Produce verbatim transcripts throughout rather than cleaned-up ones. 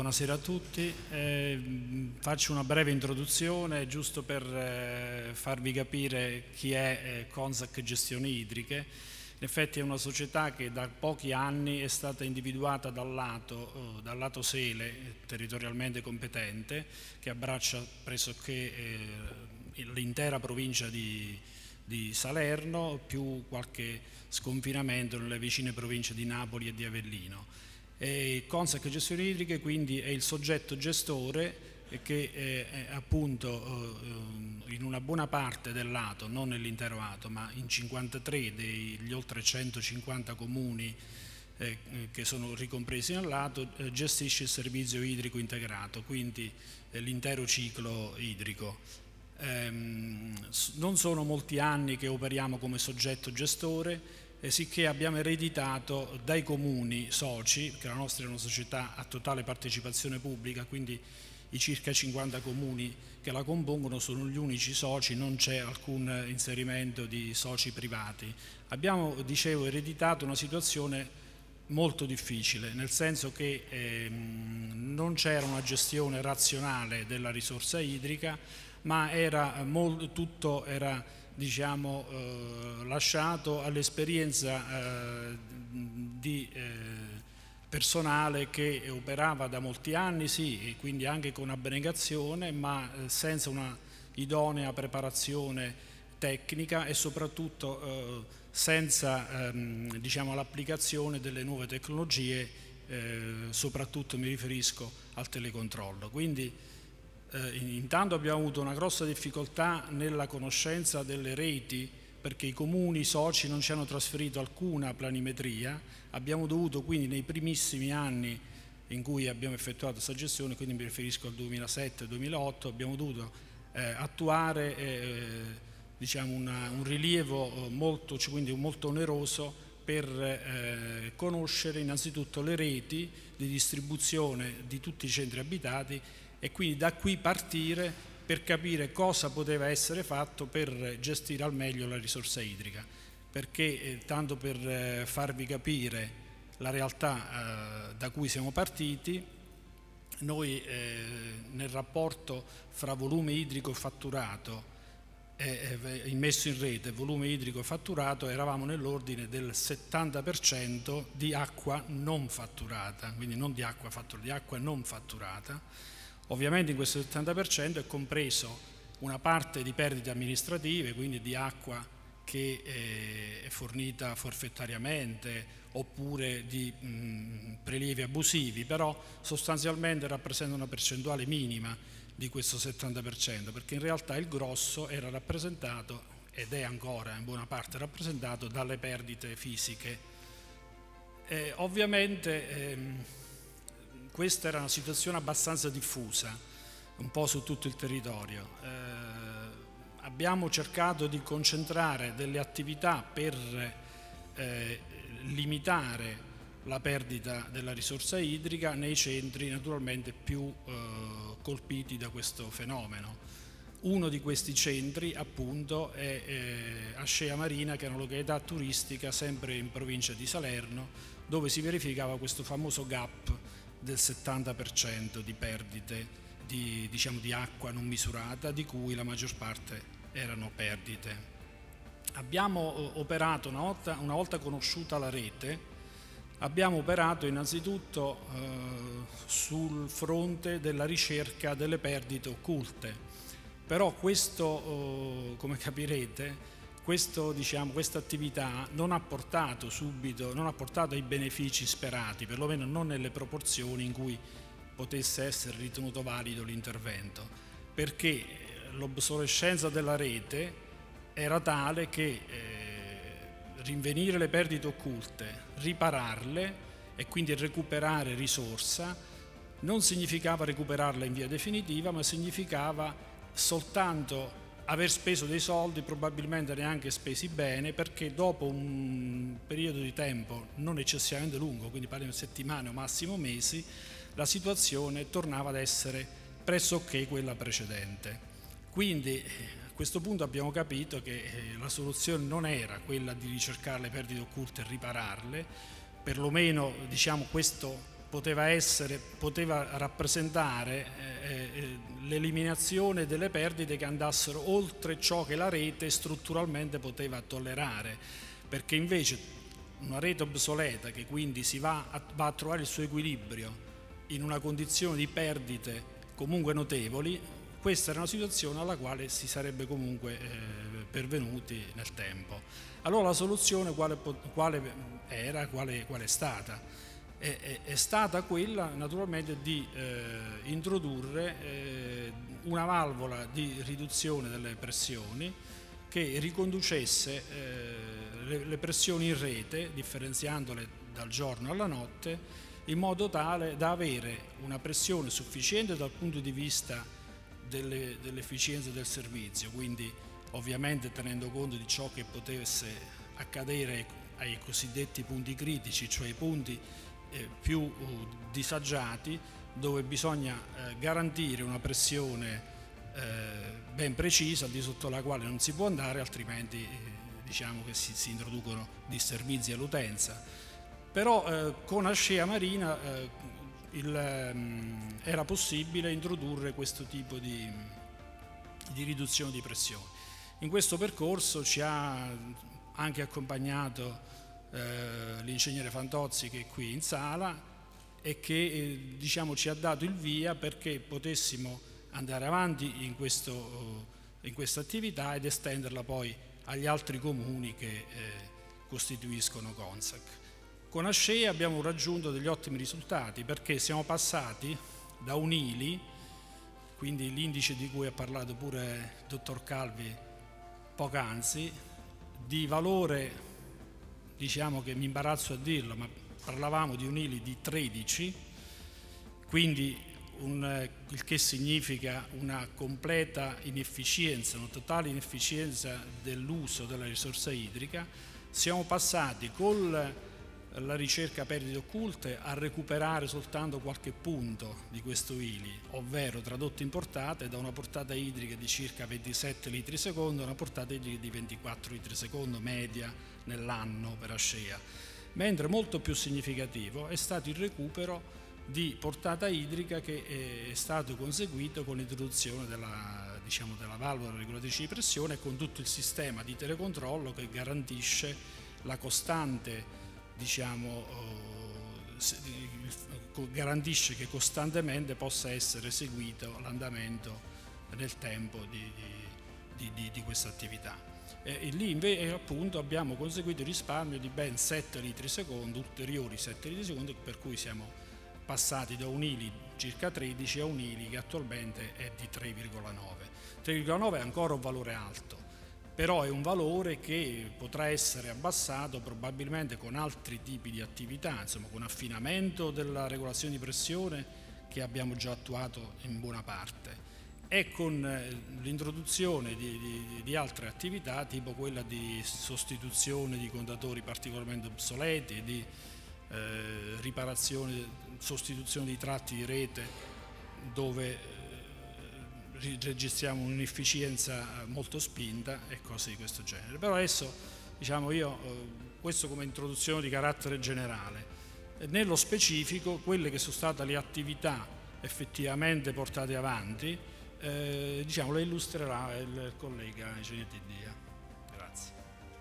buonasera a tutti. Eh, faccio una breve introduzione giusto per eh, farvi capire chi è eh, CONSAC Gestioni Idriche. In effetti è una società che da pochi anni è stata individuata dal lato, eh, dal lato Sele, territorialmente competente, che abbraccia pressoché eh, l'intera provincia di, di Salerno, più qualche sconfinamento nelle vicine province di Napoli e di Avellino. E CONSAC Gestioni Idriche quindi è il soggetto gestore che eh, appunto eh, in una buona parte del lato, non nell'intero lato, ma in cinquantatré degli oltre centocinquanta comuni eh, che sono ricompresi nel lato, eh, gestisce il servizio idrico integrato, quindi eh, l'intero ciclo idrico. Ehm, non sono molti anni che operiamo come soggetto gestore, Eh, sicché abbiamo ereditato dai comuni soci, perché la nostra è una società a totale partecipazione pubblica, quindi i circa cinquanta comuni che la compongono sono gli unici soci, non c'è alcun inserimento di soci privati. Abbiamo, dicevo, ereditato una situazione molto difficile, nel senso che ehm, non c'era una gestione razionale della risorsa idrica, ma era molto, tutto era diciamo, eh, lasciato all'esperienza eh, di eh, personale che operava da molti anni, sì, e quindi anche con abnegazione, ma eh, senza una idonea preparazione tecnica e soprattutto eh, senza ehm, diciamo, l'applicazione delle nuove tecnologie, eh, soprattutto mi riferisco al telecontrollo. Quindi, Eh, intanto abbiamo avuto una grossa difficoltà nella conoscenza delle reti, perché i comuni, i soci non ci hanno trasferito alcuna planimetria. Abbiamo dovuto quindi nei primissimi anni in cui abbiamo effettuato questa gestione, quindi mi riferisco al duemilasette duemilaotto, abbiamo dovuto eh, attuare eh, diciamo una, un rilievo molto, quindi molto oneroso per eh, conoscere innanzitutto le reti di distribuzione di tutti i centri abitati e quindi da qui partire per capire cosa poteva essere fatto per gestire al meglio la risorsa idrica, perché eh, tanto per eh, farvi capire la realtà eh, da cui siamo partiti, noi eh, nel rapporto fra volume idrico fatturato eh, immesso in rete, volume idrico fatturato, eravamo nell'ordine del settanta per cento di acqua non fatturata, quindi non di acqua fatturata, di acqua non fatturata. Ovviamente in questo settanta per cento è compreso una parte di perdite amministrative, quindi di acqua che eh, è fornita forfettariamente oppure di mh, prelievi abusivi, però sostanzialmente rappresenta una percentuale minima di questo settanta per cento, perché in realtà il grosso era rappresentato ed è ancora in buona parte rappresentato dalle perdite fisiche. Eh, ovviamente ehm, questa era una situazione abbastanza diffusa, un po' su tutto il territorio. Eh, abbiamo cercato di concentrare delle attività per eh, limitare la perdita della risorsa idrica nei centri naturalmente più eh, colpiti da questo fenomeno. Uno di questi centri appunto è eh, Ascea Marina, che è una località turistica sempre in provincia di Salerno, dove si verificava questo famoso gap del settanta per cento di perdite di, diciamo, di acqua non misurata, di cui la maggior parte erano perdite. Abbiamo operato una volta, una volta conosciuta la rete, abbiamo operato innanzitutto eh, sul fronte della ricerca delle perdite occulte, però questo, eh, come capirete, Questo, diciamo, questa attività non ha portato subito, non ha portato ai benefici sperati, perlomeno non nelle proporzioni in cui potesse essere ritenuto valido l'intervento, perché l'obsolescenza della rete era tale che eh, rinvenire le perdite occulte, ripararle e quindi recuperare risorsa non significava recuperarla in via definitiva, ma significava soltanto aver speso dei soldi, probabilmente neanche spesi bene, perché dopo un periodo di tempo non eccessivamente lungo, quindi parliamo di settimane o massimo mesi, la situazione tornava ad essere pressoché quella precedente. Quindi a questo punto abbiamo capito che la soluzione non era quella di ricercare le perdite occulte e ripararle, perlomeno diciamo questo poteva, essere, poteva rappresentare eh, l'eliminazione delle perdite che andassero oltre ciò che la rete strutturalmente poteva tollerare, perché invece una rete obsoleta che quindi si va a, va a trovare il suo equilibrio in una condizione di perdite comunque notevoli, questa era una situazione alla quale si sarebbe comunque eh, pervenuti nel tempo. Allora la soluzione quale, quale era, quale, quale è stata? È, è, è stata quella naturalmente di eh, introdurre eh, una valvola di riduzione delle pressioni che riconducesse eh, le, le pressioni in rete, differenziandole dal giorno alla notte, in modo tale da avere una pressione sufficiente dal punto di vista delle, dell'efficienza del servizio, quindi ovviamente tenendo conto di ciò che potesse accadere ai cosiddetti punti critici, cioè i punti eh, più uh, disagiati, dove bisogna eh, garantire una pressione eh, ben precisa, al di sotto la quale non si può andare, altrimenti eh, diciamo che si, si introducono disservizi all'utenza. Però eh, con Ascea Marina eh, il, ehm, era possibile introdurre questo tipo di, di riduzione di pressione. In questo percorso ci ha anche accompagnato eh, l'ingegnere Fantozzi, che è qui in sala, e che eh, diciamo, ci ha dato il via perché potessimo andare avanti in, questo, in questa attività ed estenderla poi agli altri comuni che eh, costituiscono Consac. Con Ascea abbiamo raggiunto degli ottimi risultati perché siamo passati da un I L I, quindi l'indice di cui ha parlato pure il dottor Calvi poc'anzi, di valore, diciamo che mi imbarazzo a dirlo, ma parlavamo di un I L I di tredici, quindi un, il che significa una completa inefficienza, una totale inefficienza dell'uso della risorsa idrica. Siamo passati con la ricerca perdite occulte a recuperare soltanto qualche punto di questo I L I, ovvero tradotto in portate, da una portata idrica di circa ventisette litri secondo a una portata idrica di ventiquattro litri secondo media nell'anno per Ascea, mentre molto più significativo è stato il recupero di portata idrica che è stato conseguito con l'introduzione della, diciamo, della valvola regolatrice di pressione e con tutto il sistema di telecontrollo che garantisce la costante, diciamo, eh, garantisce che costantemente possa essere seguito l'andamento nel tempo di, di, di, di questa attività. E lì invece appunto abbiamo conseguito il risparmio di ben sette litri secondo, ulteriori sette litri secondo, per cui siamo passati da un I L I circa tredici a un I L I che attualmente è di tre virgola nove. tre virgola nove è ancora un valore alto, però è un valore che potrà essere abbassato probabilmente con altri tipi di attività, insomma con affinamento della regolazione di pressione che abbiamo già attuato in buona parte e con l'introduzione di, di, di altre attività tipo quella di sostituzione di contatori particolarmente obsoleti e di eh, riparazione, sostituzione di tratti di rete dove eh, registriamo un'inefficienza molto spinta e cose di questo genere. Però adesso, diciamo io, eh, questo come introduzione di carattere generale. Nello specifico, quelle che sono state le attività effettivamente portate avanti, eh, diciamo, le illustrerà il collega ingegnere Tiddia. Grazie.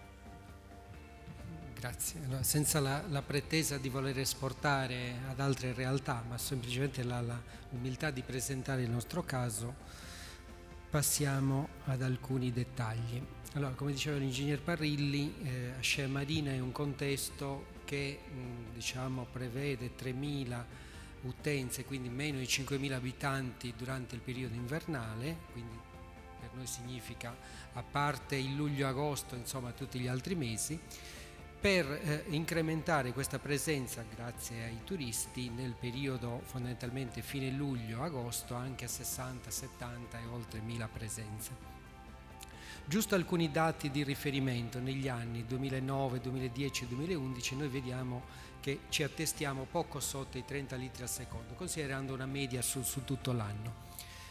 Grazie. Allora, senza la, la pretesa di voler esportare ad altre realtà, ma semplicemente l'umiltà di presentare il nostro caso, passiamo ad alcuni dettagli. Allora, come diceva l'ingegner Parrilli, eh, Ascea Marina è un contesto che mh, diciamo, prevede tremila utenze, quindi meno di cinquemila abitanti durante il periodo invernale, quindi per noi significa a parte il luglio-agosto, insomma tutti gli altri mesi, per eh, incrementare questa presenza grazie ai turisti nel periodo fondamentalmente fine luglio-agosto anche a sessanta, settanta e oltre mila presenze. Giusto alcuni dati di riferimento: negli anni duemilanove, duemiladieci e duemilaundici noi vediamo che ci attestiamo poco sotto i trenta litri al secondo, considerando una media su, su tutto l'anno.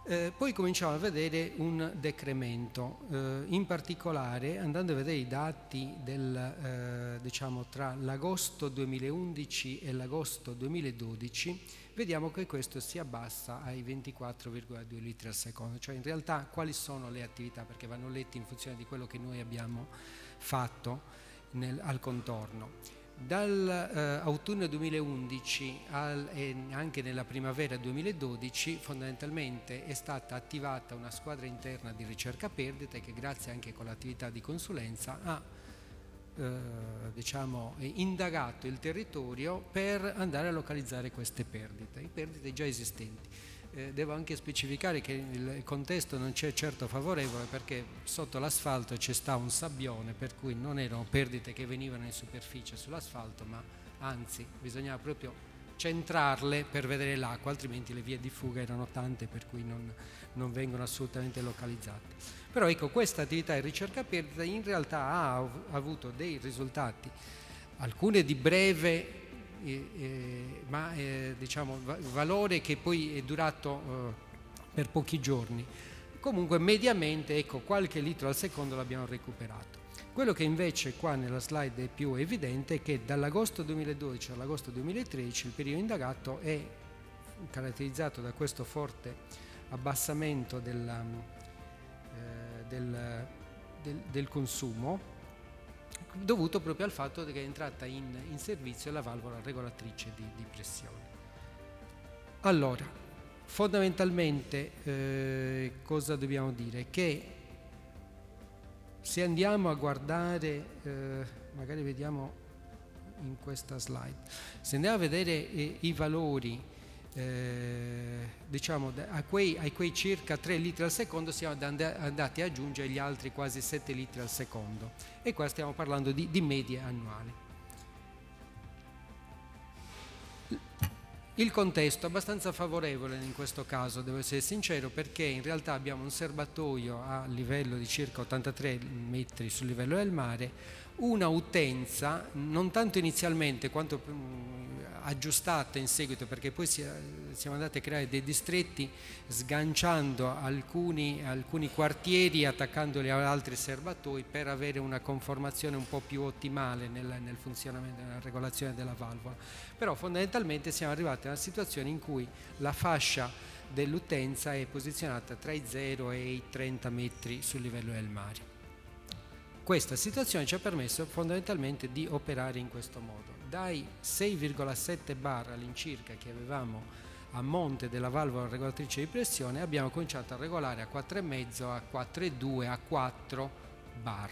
Eh, poi cominciamo a vedere un decremento, eh, in particolare andando a vedere i dati del, eh, diciamo, tra l'agosto duemilaundici e l'agosto duemiladodici, vediamo che questo si abbassa ai ventiquattro virgola due litri al secondo, cioè in realtà quali sono le attività, perché vanno letti in funzione di quello che noi abbiamo fatto nel, al contorno. Dall'autunno eh, duemilaundici al, e anche nella primavera duemiladodici fondamentalmente è stata attivata una squadra interna di ricerca perdite che grazie anche con l'attività di consulenza ha eh, diciamo, indagato il territorio per andare a localizzare queste perdite, i perdite già esistenti. Eh, devo anche specificare che il contesto non c'è certo favorevole perché sotto l'asfalto c'è sta un sabbione, per cui non erano perdite che venivano in superficie sull'asfalto, ma anzi bisognava proprio centrarle per vedere l'acqua, altrimenti le vie di fuga erano tante per cui non, non vengono assolutamente localizzate. Però ecco, questa attività di ricerca perdita in realtà ha avuto dei risultati, alcune di breve Eh, eh, ma eh, diciamo va valore che poi è durato eh, per pochi giorni. Comunque mediamente ecco qualche litro al secondo l'abbiamo recuperato. Quello che invece qua nella slide è più evidente è che dall'agosto duemiladodici all'agosto duemilatredici il periodo indagato è caratterizzato da questo forte abbassamento della, eh, del, del, del consumo, dovuto proprio al fatto che è entrata in, in servizio la valvola regolatrice di, di pressione. Allora, fondamentalmente eh, cosa dobbiamo dire? Che se andiamo a guardare, eh, magari vediamo in questa slide, se andiamo a vedere eh, i valori Eh, diciamo a quei, a quei circa tre litri al secondo siamo andati a aggiungere gli altri quasi sette litri al secondo e qua stiamo parlando di, di medie annuali. Il contesto è abbastanza favorevole in questo caso, devo essere sincero, perché in realtà abbiamo un serbatoio a livello di circa ottantatré metri sul livello del mare, una utenza non tanto inizialmente quanto aggiustata in seguito, perché poi si, siamo andati a creare dei distretti sganciando alcuni, alcuni quartieri, attaccandoli ad altri serbatoi per avere una conformazione un po' più ottimale nel, nel funzionamento, nella regolazione della valvola. Però fondamentalmente siamo arrivati a una situazione in cui la fascia dell'utenza è posizionata tra i zero e i trenta metri sul livello del mare. Questa situazione ci ha permesso fondamentalmente di operare in questo modo. Dai sei virgola sette bar all'incirca che avevamo a monte della valvola regolatrice di pressione abbiamo cominciato a regolare a quattro virgola cinque, a quattro virgola due, a quattro bar.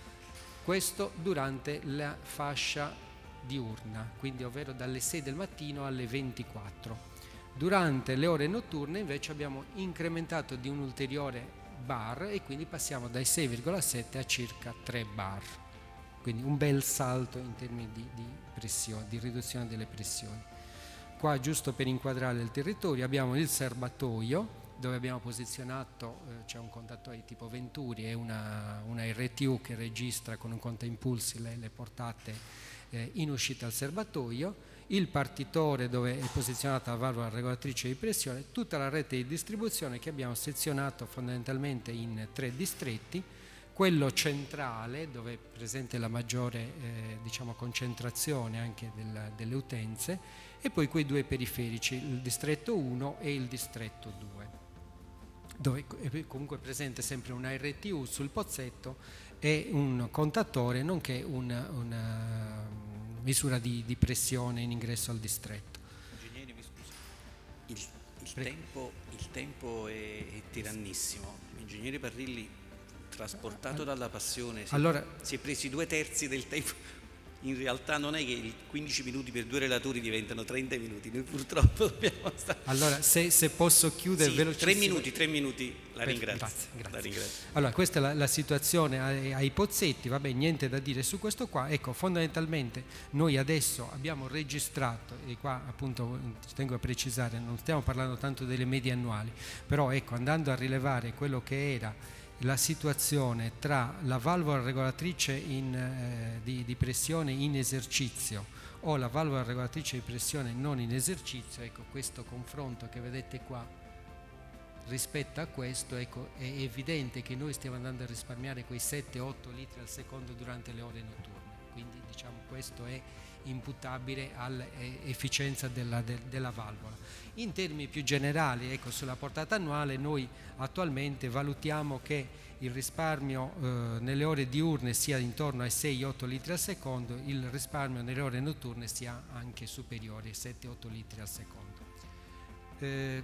Questo durante la fascia diurna, quindi ovvero dalle sei del mattino alle ventiquattro. Durante le ore notturne invece abbiamo incrementato di un ulteriore bar e quindi passiamo dai sei virgola sette a circa tre bar, quindi un bel salto in termini di, di pressione, di riduzione delle pressioni. Qua giusto per inquadrare il territorio abbiamo il serbatoio dove abbiamo posizionato, eh, c'è un contatore di tipo Venturi e una, una R T U che registra con un contaimpulsi le, le portate eh, in uscita al serbatoio, il partitore dove è posizionata la valvola regolatrice di pressione, tutta la rete di distribuzione che abbiamo sezionato fondamentalmente in tre distretti, quello centrale dove è presente la maggiore eh, diciamo, concentrazione anche del, delle utenze e poi quei due periferici, il distretto uno e il distretto due, dove è comunque presente sempre una R T U sul pozzetto e un contatore nonché una, una misura di, di pressione in ingresso al distretto. Ingegnere, mi scusi, il, il, tempo, il tempo è, è tirannissimo. Ingegnere Parrilli, trasportato dalla passione, si, allora, si è presi due terzi del tempo. In realtà non è che i quindici minuti per due relatori diventano trenta minuti, noi purtroppo dobbiamo stare... Allora, se, se posso chiudere sì, velocissimo... Tre minuti, tre minuti, la ringrazio. Grazie, grazie. La ringrazio. Allora, questa è la, la situazione ai, ai pozzetti, vabbè, niente da dire su questo qua. Ecco, fondamentalmente noi adesso abbiamo registrato, e qua appunto ci tengo a precisare, non stiamo parlando tanto delle medie annuali, però ecco, andando a rilevare quello che era la situazione tra la valvola regolatrice in, eh, di, di pressione in esercizio o la valvola regolatrice di pressione non in esercizio, ecco questo confronto che vedete qua rispetto a questo, ecco, è evidente che noi stiamo andando a risparmiare quei sette otto litri al secondo durante le ore notturne, quindi diciamo questo è imputabile all'efficienza della, de, della valvola. In termini più generali, ecco, sulla portata annuale noi attualmente valutiamo che il risparmio eh, nelle ore diurne sia intorno ai sei otto litri al secondo, il risparmio nelle ore notturne sia anche superiore ai sette otto litri al secondo. Eh,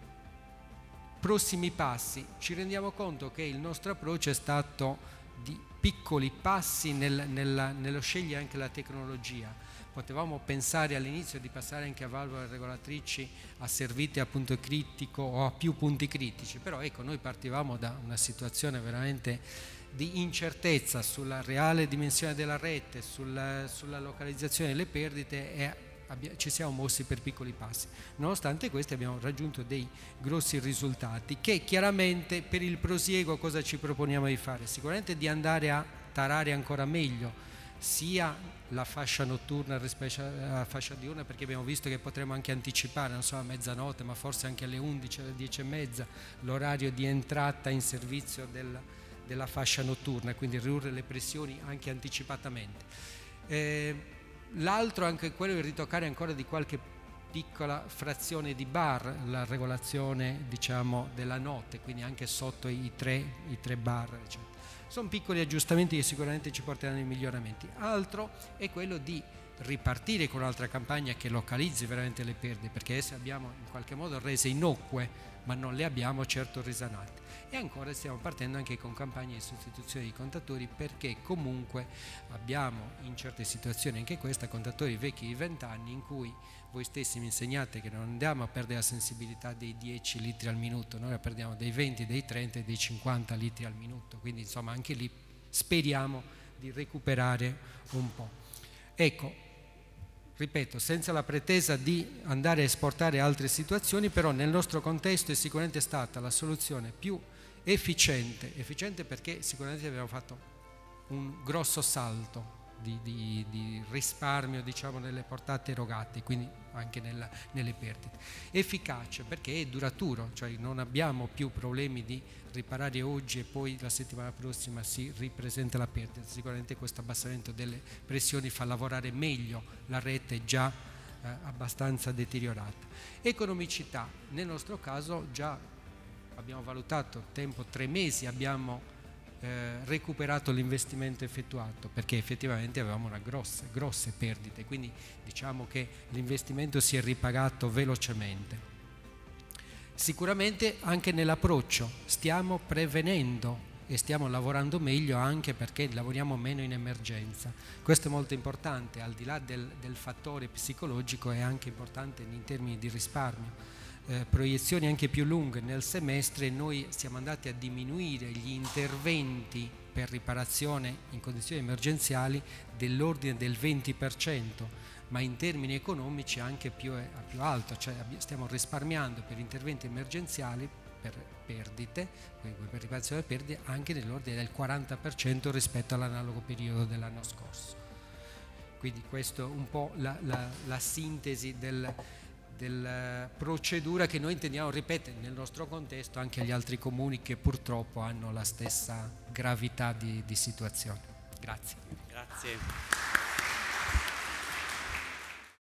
prossimi passi, ci rendiamo conto che il nostro approccio è stato di piccoli passi nel, nella, nello scegliere anche la tecnologia. Potevamo pensare all'inizio di passare anche a valvole regolatrici asservite a punto critico o a più punti critici, però ecco, noi partivamo da una situazione veramente di incertezza sulla reale dimensione della rete, sulla, sulla localizzazione delle perdite e abbia, ci siamo mossi per piccoli passi. Nonostante questi abbiamo raggiunto dei grossi risultati che chiaramente per il prosieguo cosa ci proponiamo di fare? Sicuramente di andare a tarare ancora meglio sia la fascia notturna rispetto alla fascia diurna, perché abbiamo visto che potremo anche anticipare, non so, a mezzanotte, ma forse anche alle undici, alle dieci e mezza, l'orario di entrata in servizio del, della fascia notturna, quindi ridurre le pressioni anche anticipatamente. Eh, l'altro anche quello di ritoccare ancora di qualche piccola frazione di bar la regolazione, diciamo, della notte, quindi anche sotto i tre, i tre bar, eccetera. Sono piccoli aggiustamenti che sicuramente ci porteranno ai miglioramenti. Altro è quello di ripartire con un'altra campagna che localizzi veramente le perdite, perché esse abbiamo in qualche modo rese innocue, ma non le abbiamo certo risanate. E ancora stiamo partendo anche con campagne di sostituzione di contatori, perché comunque abbiamo in certe situazioni, anche questa, contatori vecchi di venti anni in cui voi stessi mi insegnate che non andiamo a perdere la sensibilità dei dieci litri al minuto, noi la perdiamo dei venti, dei trenta e dei cinquanta litri al minuto, quindi insomma anche lì speriamo di recuperare un po'. Ecco, ripeto, senza la pretesa di andare a esportare altre situazioni, però nel nostro contesto è sicuramente stata la soluzione più efficiente, efficiente perché sicuramente abbiamo fatto un grosso salto di, di, di risparmio, diciamo, nelle portate erogate, quindi anche nella, nelle perdite. Efficace perché è duraturo, cioè non abbiamo più problemi di riparare oggi e poi la settimana prossima si ripresenta la perdita. Sicuramente questo abbassamento delle pressioni fa lavorare meglio la rete già eh, abbastanza deteriorata. Economicità, nel nostro caso già abbiamo valutato tempo tre mesi, abbiamo eh, recuperato l'investimento effettuato, perché effettivamente avevamo una grosse, grosse perdite, quindi diciamo che l'investimento si è ripagato velocemente. Sicuramente anche nell'approccio stiamo prevenendo e stiamo lavorando meglio, anche perché lavoriamo meno in emergenza. Questo è molto importante, al di là del, del fattore psicologico è anche importante in termini di risparmio. Eh, proiezioni anche più lunghe nel semestre, noi siamo andati a diminuire gli interventi per riparazione in condizioni emergenziali dell'ordine del venti per cento, ma in termini economici anche più, più alto, cioè stiamo risparmiando per interventi emergenziali per perdite, per riparazione delle perdite, anche nell'ordine del quaranta per cento rispetto all'analogo periodo dell'anno scorso. Quindi questo è un po' la, la, la sintesi del, della procedura che noi intendiamo ripetere nel nostro contesto anche agli altri comuni che purtroppo hanno la stessa gravità di, di situazione. Grazie. Grazie.